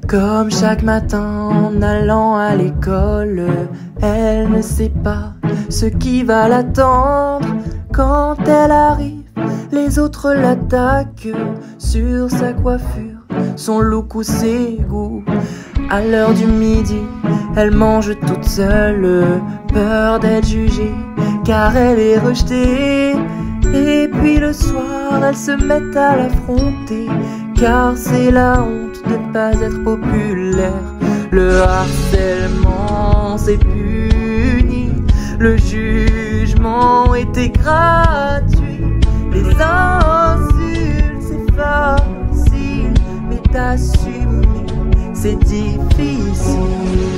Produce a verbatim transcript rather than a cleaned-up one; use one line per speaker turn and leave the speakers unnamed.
Comme chaque matin en allant à l'école, elle ne sait pas ce qui va l'attendre. Quand elle arrive, les autres l'attaquent sur sa coiffure, son look ou ses goûts. À l'heure du midi, elle mange toute seule, peur d'être jugée car elle est rejetée. Et puis le soir, elle se met à l'affronter car c'est la honte de ne pas être populaire. Le harcèlement c'est puni, le jugement était gratuit. Les insultes c'est facile, mais d'assumer c'est difficile.